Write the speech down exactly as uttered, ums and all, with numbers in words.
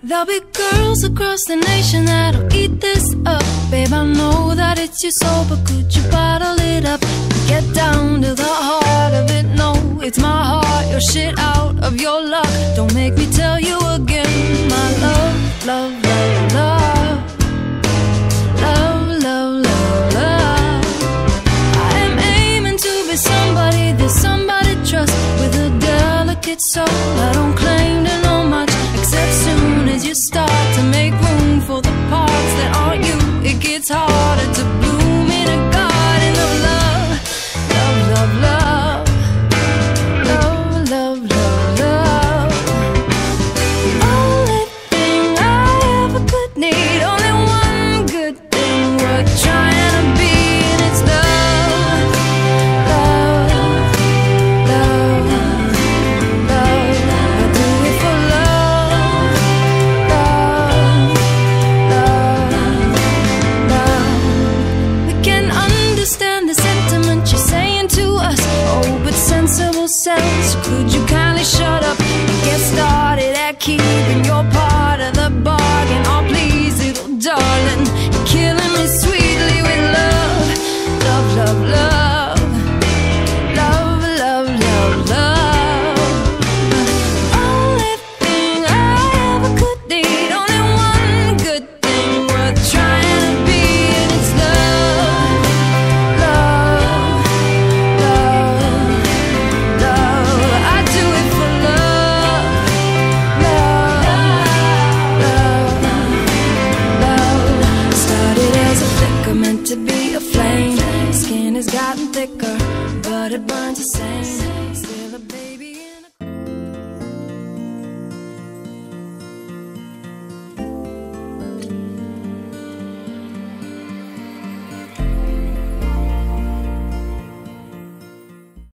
There'll be girls across the nation that'll eat this up. Babe, I know that it's your soul, but could you bottle it up? Get down to the heart of it. No, it's my heart, you're shit out of your luck. Don't make me tell you again. My love, love, love, love. Love, love, love, love. I am aiming to be somebody that somebody trusts, with a delicate soul. I don't claim to know much, except soon as you start to make room for the parts that aren't you, it gets harder to bloom in a garden of love. Love, love, love. Love, love, love, love. Only thing I ever could need, only one good thing worth trying to be, and it's love. Love, love, love. I do it for love. Love, love, love. We can understand the sentiment you're saying to us. Oh, but sensible sense, could you kindly shut up and get started at keeping your